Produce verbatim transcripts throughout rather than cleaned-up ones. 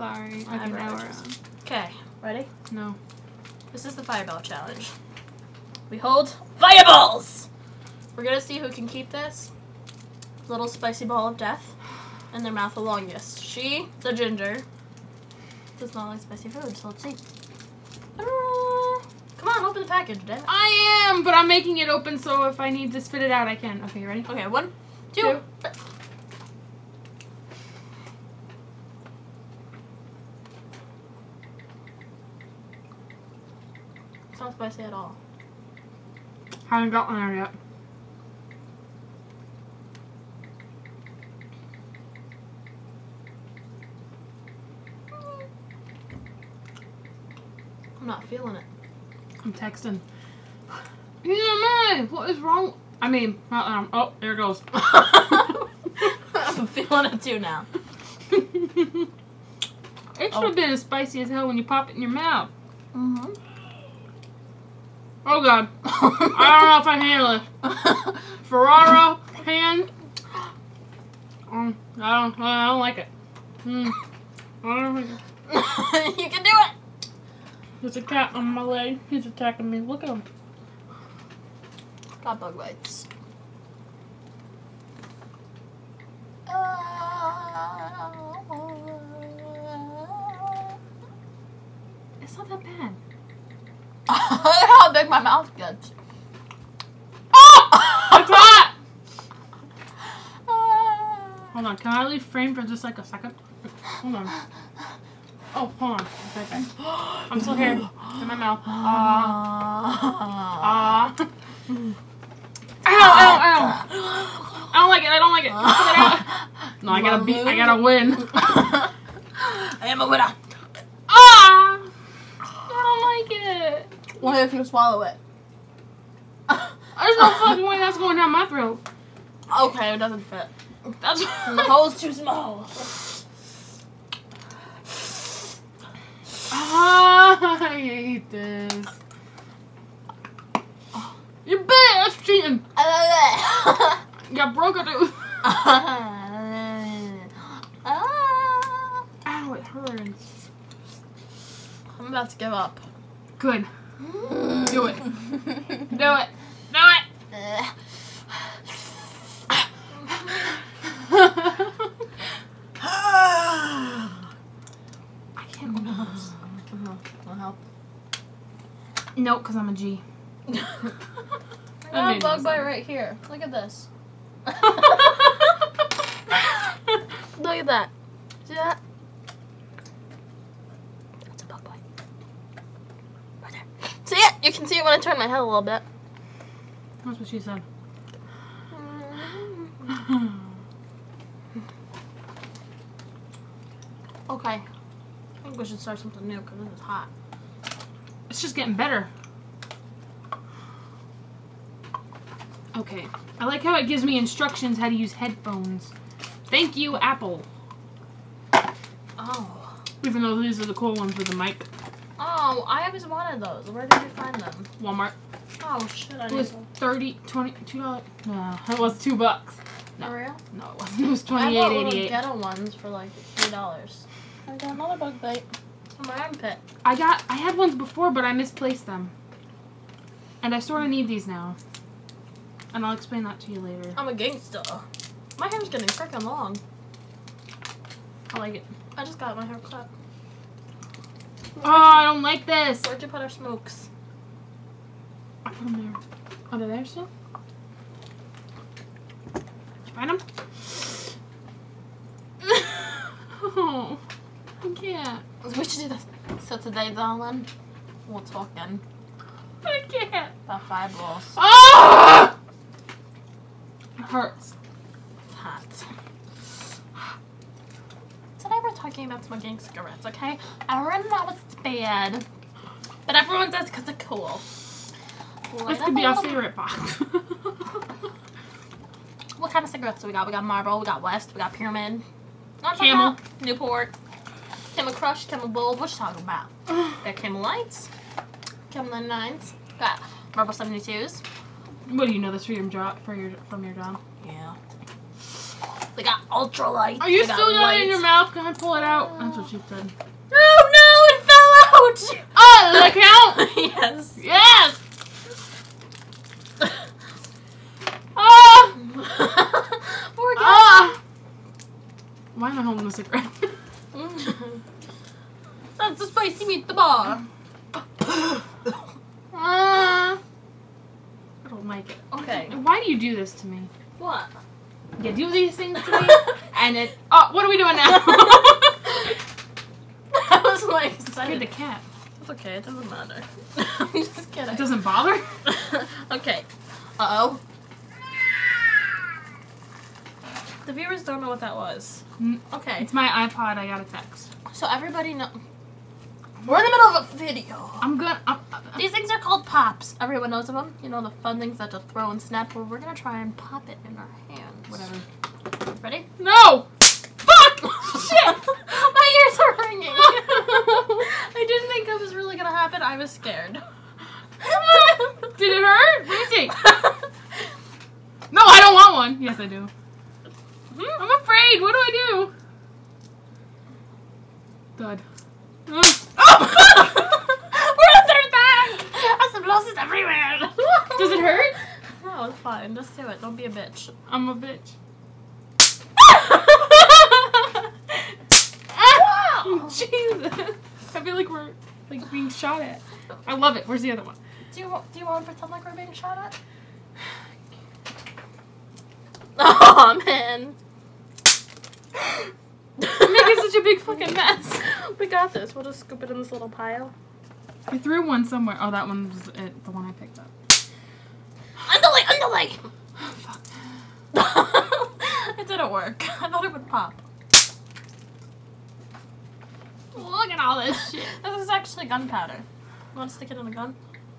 sorry. Okay, Whatever. now we're on. Okay, ready? No. This is the fireball challenge. We hold fireballs! We're gonna see who can keep this little spicy ball of death in their mouth the longest. She, the ginger, does not like spicy food, so let's see. Come on, open the package, damn it. I am, but I'm making it open so if I need to spit it out, I can. Okay, ready? Okay, one, two. Two. It's not spicy at all. Haven't got one there yet. I'm not feeling it. I'm texting. Yeah, man, what is wrong? I mean, not um, oh, there it goes. I'm feeling it too now. It should have Oh. been as spicy as hell when you pop it in your mouth. Mm-hmm. Oh god. I don't know if I can handle it. Ferrara hand. Um, I don't. I don't like it. Mm. I don't like it. You can do it. There's a cat on my leg. He's attacking me. Look at him. Got bug bites. It's not that bad. Look how big my mouth gets. It's hot! Hold on. Can I leave frame for just like a second? Hold on. Oh, hold on. Okay, okay. I'm still here. In my mouth. Ah. Ah. Ow, ow, ow. I don't like it. I don't like it. Put it out. No, I gotta beat. I gotta win. I am a winner. Ah. I don't like it. What if you swallow it? There's no fucking way that's going down my throat. Okay, it doesn't fit. That's The hole's too small. Ah, I hate this. You bit. That's cheating. You got broke a tooth. Ow, it hurts. I'm about to give up. Good. Do it. Do it. Do it. I can't believe this. Wanna help? Nope, because I'm a G. I That got a made no bug bite sense. right here. Look at this. Look at that. See that? That's a bug bite. Right there. See it? You can see it when I turn my head a little bit. That's what she said. Okay. I think we should start something new because this is hot. It's just getting better. Okay. I like how it gives me instructions how to use headphones. Thank you, Apple. Oh. Even though these are the cool ones with the mic. Oh, I always wanted those. Where did you find them? Walmart. Oh, shit. I It need was them. thirty, twenty, two dollars. No, it was two bucks. No. For real? No, it wasn't. It was I twenty-eight bought little eighty-eight. ghetto ones for like three dollars. I got another bug bite on my armpit. I got, I had ones before, but I misplaced them. And I sort of need these now. And I'll explain that to you later. I'm a gangster. My hair's getting freaking long. I like it. I just got my hair cut. Oh, I don't like this. Where'd you put our smokes? I put them there. Are they there still? Did you find them? Oh, I can't. We should do this. So today, darling, we're talking I can't. about fireballs. Ah! It hurts. It's hot. Today we're talking about smoking cigarettes, okay? Everyone knows it's bad, but everyone does because it's cool. This could be our favorite box. What kind of cigarettes do we got? We got Marlboro, we got West, we got Pyramid. Not talking Camel. about Newport, Camel Crush, Camel Bold. What you talking about? Got Camel Lights, Camel ninety-nines, got Marlboro seventy-twos. What do you know this from your job? For your from your job? Yeah. They got ultralight. Are you they got still got it in light. your mouth? Can I pull it out? That's what she said. Oh no, it fell out! Oh, does that count? Yes. Yes! Ah! Poor guy. Ah! Why am I holding a cigarette? That's a spicy meatball. Ah! I don't like it. Okay. Why do you do this to me? What? You do these things to me, and it. Oh, what are we doing now? I was like, Scared the cat. it's okay, it doesn't matter. I'm just kidding. It doesn't bother. Okay. Uh oh. The viewers don't know what that was. Mm, Okay. It's my iPod. I got a text. So everybody know. We're in the middle of a video. I'm good. I'm, I'm, These things are called pops. Everyone knows of them. You know, the fun things that just throw and snap. Well, we're gonna try and pop it in our hands. whatever. Ready? No! Fuck! Shit! My ears are ringing. I didn't think that was really gonna happen. I was scared. Did it hurt? Let me see. No, I don't want one. Yes, I do. I'm afraid. What do I do? Thud. Oh! We're under attack! Explosives everywhere! Does it hurt? No, it's fine. Just do it. Don't be a bitch. I'm a bitch. Wow! Jesus. I feel like we're like being shot at. I love it. Where's the other one? Do you, do you want to pretend like we're being shot at? Oh, man. You're making such a big fucking mess. We got this. We'll just scoop it in this little pile. I threw one somewhere. Oh, that one was it. The one I picked up. Underlay, underlay! Fuck. It didn't work. I thought it would pop. Look at all this shit. This is actually gunpowder. You want to stick it in a gun?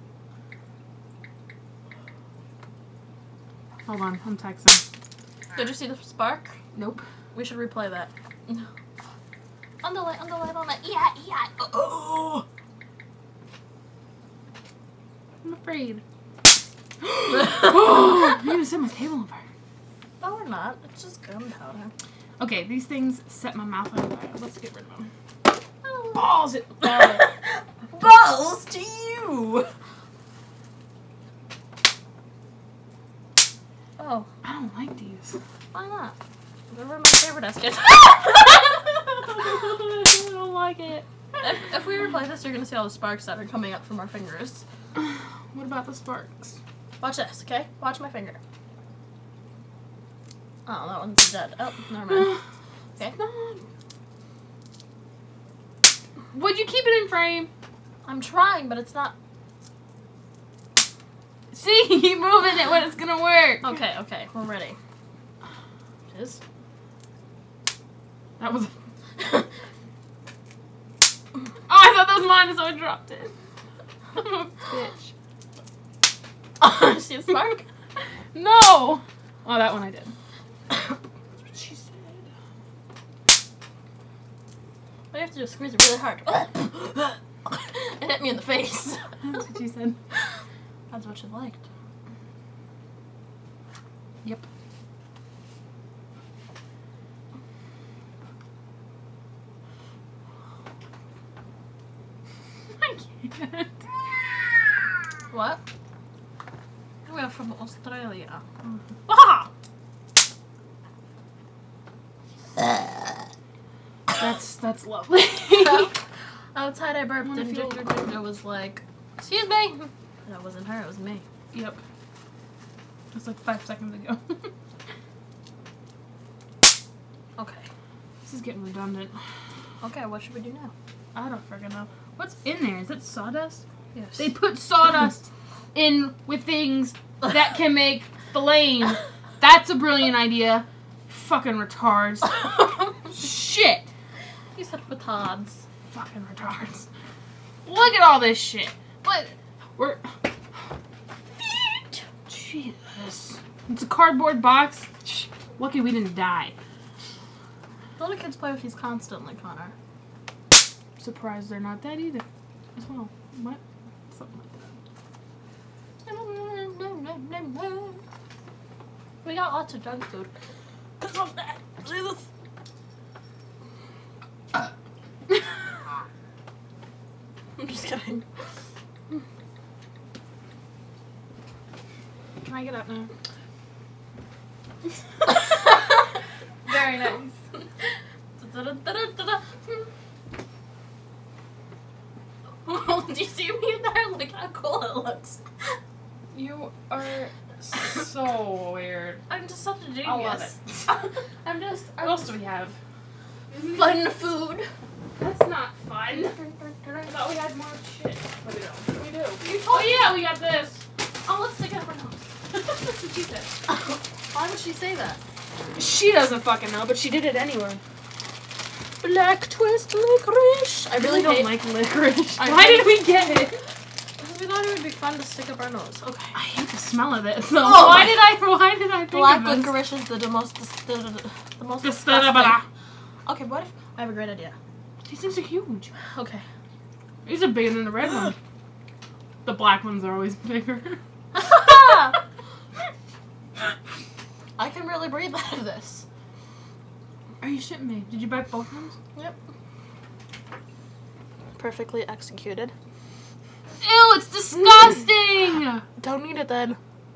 Hold on. I'm texting. Did you see the spark? Nope. We should replay that. Underlay, underlay, underlay. Yeah, yeah. Oh. I'm afraid. Oh, I'm gonna set my table on fire. No, we're not. It's just gunpowder. Okay, these things set my mouth on fire. Let's get rid of them. Oh. Balls it. Balls to you! Oh, I don't like these. why not? They're my favorite eskets. I don't like it. if, if we replay this, you're gonna see all the sparks that are coming up from our fingers. What about the sparks? Watch this, okay? Watch my finger. Oh, that one's dead. Oh, never mind. Okay. Would you keep it in frame? I'm trying, but it's not. See, keep moving it when it's gonna work. Okay, okay, we're ready. It is. That was. Oh, I thought that was mine, so I dropped it. I'm a bitch. Oh, see a spark? No. Oh, that one I did. That's what she said. All you have to do is squeeze it really hard. It hit me in the face. That's what she said. That's what she liked. Yep. I can't. What? We're from Australia. Mm. Ah! That's that's lovely. Outside I burped Wanna and feel- Ginger Ginger was like, excuse me. That wasn't her, it was me. Yep. Just like five seconds ago. Okay. This is getting redundant. Okay, what should we do now? I don't freaking know. What's in there? Is it sawdust? Yes. They put sawdust in with things that can make flame. That's a brilliant idea. Fucking retards. Shit. You said retards. Fucking retards. Look at all this shit. What? We're. Jesus. It's a cardboard box. Lucky we didn't die. Little kids play with these constantly, Connor. Surprised they're not dead either. As well. What? Something like that. We got lots of junk food. Piss off that. Jesus. I'm just kidding. Can I get up now? Very nice. Do you see me in there? Look how cool it looks. You are so weird. I'm just such a genius. I love it. I'm just. What else do we have? Fun food. That's not fun. I thought we had more shit. What do we do? What do we do? You told Oh yeah, we got this. Oh, let's stick it up our nose. That's what she said. Why would she say that? She doesn't fucking know, but she did it anyway. Black twist licorice. I really don't hate- like licorice. I Why hate- did we get it? Because we thought it would be fun to stick up our nose. Okay. I hate the smell of it. So Oh why my- did I? Why did I think Black of this? licorice is the, the most the, the, the most Just disgusting. da-da-ba-da. Okay, what if I have a great idea? These things are huge. Okay. These are bigger than the red one. The black ones are always bigger. I can really breathe out of this. Are you shitting me? Did you buy both ones? Yep. Perfectly executed. Ew, it's disgusting! Don't eat it then.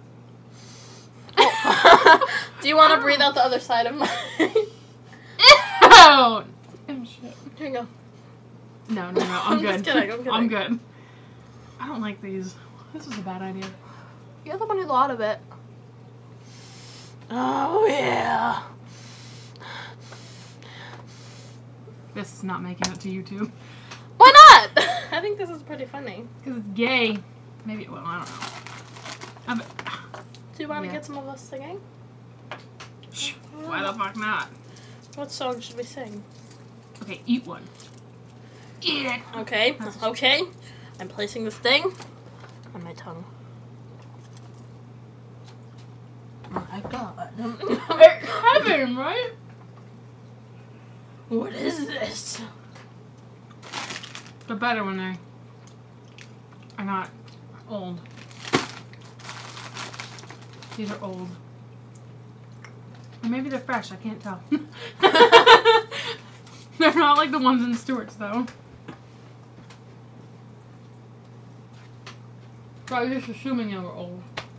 Oh. Do you want to breathe out the other side of mine? Ew! Oh, shit. Here you go. No, no, no. I'm, I'm good. just kidding, I'm kidding. I'm good. I don't like these. This is a bad idea. You're the one who thought of it. Oh, yeah. This is not making it to YouTube. Why not? I think this is pretty funny. Because it's gay. Maybe, well, I don't know. I bet, Do you want to Yeah. get some of us singing? Shh, why the fuck not? What song should we sing? Okay, eat one. Eat it! Okay, okay. I'm placing this thing on my tongue. My God. It's heaven, right? What is this? They're better when they are not old. These are old. Or maybe they're fresh, I can't tell. They're not like the ones in Stewart's, though. So I was just assuming they were old.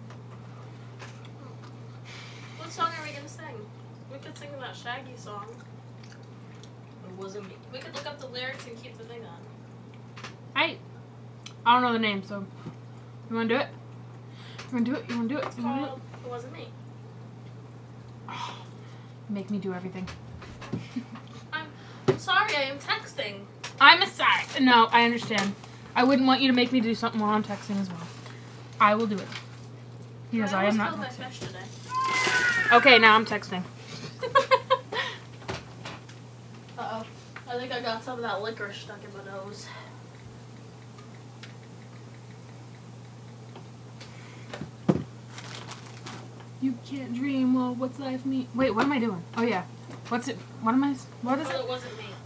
What song are we gonna sing? We could sing that Shaggy song. It wasn't me. We could look up the lyrics and keep the thing on. Hey, I don't know the name, so you want to do it? You want to do it? You want to do it? It's You want to do called It Wasn't Me. it? Make me do everything. I'm, I'm sorry, I am texting. I'm a sorry. No, I understand. I wouldn't want you to make me do something while I'm texting as well. I will do it. Because I, am not almost texting. killed my fish today. Okay, now I'm texting. Uh-oh. I think I got some of that licorice stuck in my nose. You can't dream. Well, what's life mean? Wait, what am I doing? Oh yeah. What's it? What am I? What is Well, it? it wasn't me.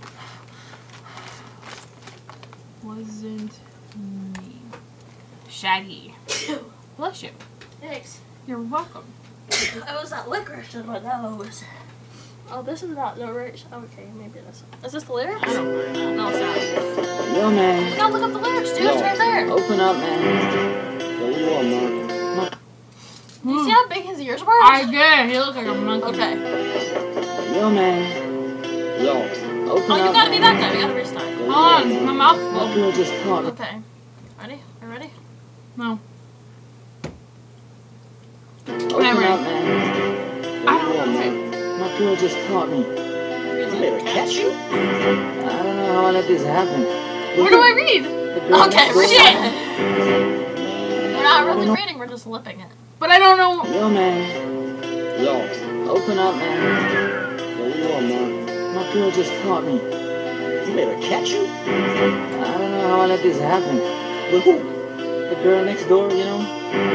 Wasn't me. Shaggy. Bless you. Thanks. You're welcome. It was that licorice in my nose. Oh, this is not the lyrics. Okay, maybe this one. Is this the lyrics? I don't know. No, it's not. Yo, man. You gotta look up the lyrics, dude. Yo, It's right there. Open up, man. Yo, what do you want, Mark? Do you see how big his ears were? I did. He looks like a monkey. Okay. Yo, man. Yo, open Oh, up, you gotta be man. that guy. We gotta restart. Yo, Hold what on, do you my want, mouth's man? My full. girl just caught me. Okay. Ready? Are you ready? No. Open Whatever. up, man. Yo, I what do you don't want, know. man? My girl just caught me. I better catch you? I don't know how I let this happen. Where do I read? The girl Okay, next we're door- shit. We're not really reading, we're just lipping it. But I don't know. Yo, man. Yo, open up, man. Yo, what do you want, man? My girl just caught me. You better catch you? I don't know how I let this happen. But who? The girl next door, you know?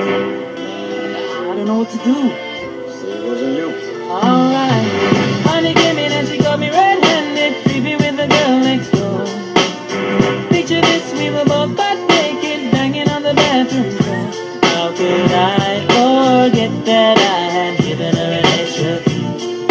I don't know what to do. Say it wasn't you. Alright. Honey came in and she got me red-handed, creepy with the girl next door. Picture this, we were both butt naked, banging on the bathroom door. How could I forget that I had given her an extra key?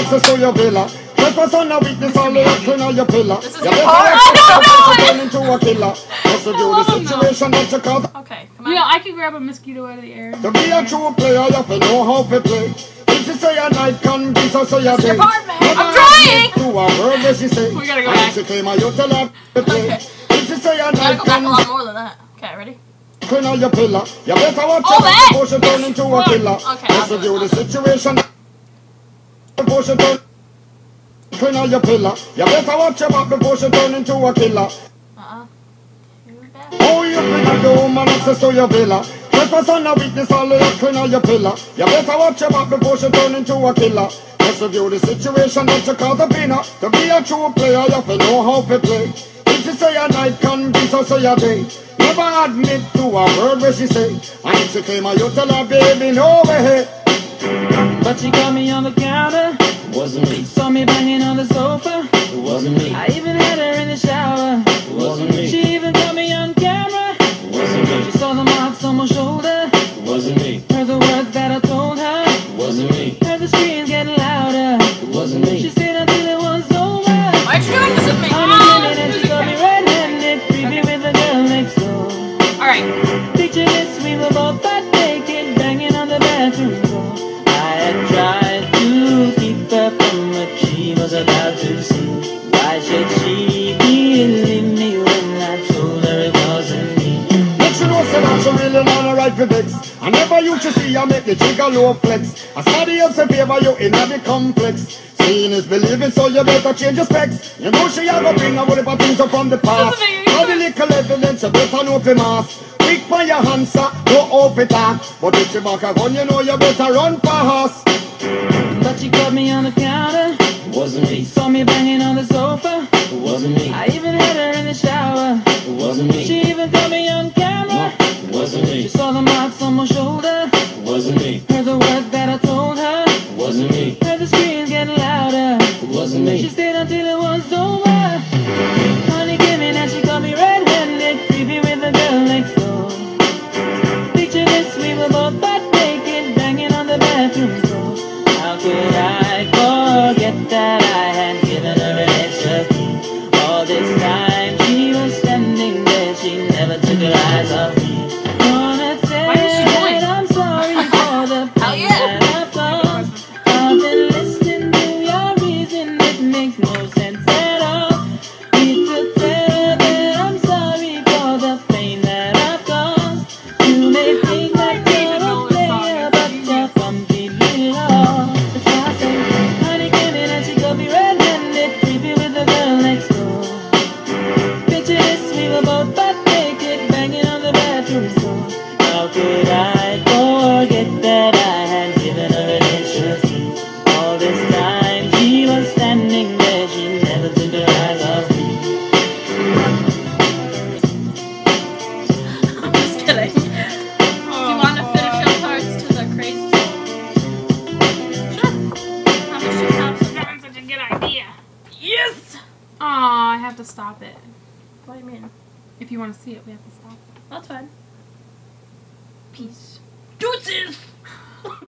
access to your villa. Trespass on a weakness, all the clean on your pillar. This is You your better part. watch turn into a killer. Just review the situation that you caught. Okay, come on. Yeah, I can grab a mosquito out of the air. To be a true player, you have to know how to play. If you say a night can be so say a This is day. your part, man. Never I'm trying. To a word where she say. We gotta go And back. she came and you tell her to play. Okay. If you say a You gotta night go back a can lot more than that. Okay, ready? clean on your pillar. You better watch All out that? before she turn into a killer. Okay, I'll Just do it, review I'll the do it. situation before she turn. Clean on your pillar. You better watch your back before she turn into a killer. Uh-uh. Too bad. Oh, you bring a dome and access to your villa. Trespass on a weakness, all you clean on your pillar. You better watch your back before she turn into a killer. Just review the situation that you caught up in her. To be a true player, you have to know how to play. If she say a night can be so say a day. Never admit to a word where she say. And if she claim her, you tell her, baby, no way. But she caught me on the counter. Wasn't me. Saw me banging on the sofa. It wasn't me. I even had her in the shower. It wasn't me. She even caught me on camera. It wasn't me. She saw the marks on my shoulder. It wasn't me. Heard the words that I told her. It wasn't me. Heard the screams getting louder. It wasn't She me. stayed until it was over. Why'd you doing this with me? On a minute and she got me red-handed, creepy with the girl next door. Alright. Picture this, we were both butt naked, banging on the bathroom door. I had tried to keep her from what she was about to see. Why should she believe me when I told her it wasn't me? Make sure no say that she really not a right for vex. I never used to see her make the jigger low flex. As somebody else in favor you in the complex. Seeing is believing, so you better change your specs. You know she a go bring a whole heap of things up from the past. All the little evidence you better know for mass. Quick for your hands, sir, no off it up. But if you back a gun, you know you better run fast. But she caught me on the counter. It wasn't me. Saw me banging on the sofa. It wasn't me. I even had her in the shower. It wasn't me. She even caught me on camera. It wasn't She me. saw the marks on my shoulder. It wasn't me. Heard the words that I told her. It wasn't me. Heard the screams getting louder. It wasn't She me. stayed until it was over. Honey came in and she caught me red-handed, creepy with the girl next door. Picture this, we were both butt naked, banging on the bathroom door. How could I forget that I had given her an extra key? All this time she was standing there, she never took her eyes off me. Gonna say Why didn't she join? that I'm sorry for the Hell pain yeah. that I've caused. I've been listening to your reason, it makes no sense at all. Need to tell her that I'm sorry for the pain that I've caused. You may think that you're a player, but you're completely lost. That's why I say, honey came in and she got me red-handed, creepy with the girl next door. Picture this, we were both butt naked, banging on the bathroom door. How could I forget that I had given her an extra key? All this time she was standing there, she never took her eyes off me. I'm just kidding. Do you want to finish your parts to the crazy song? Sure. How much do you have? That's such a good idea. Yes! Aw, I have to stop it. What do you mean? If you want to see it, we have to stop it. That's fine. Peace. Deuces!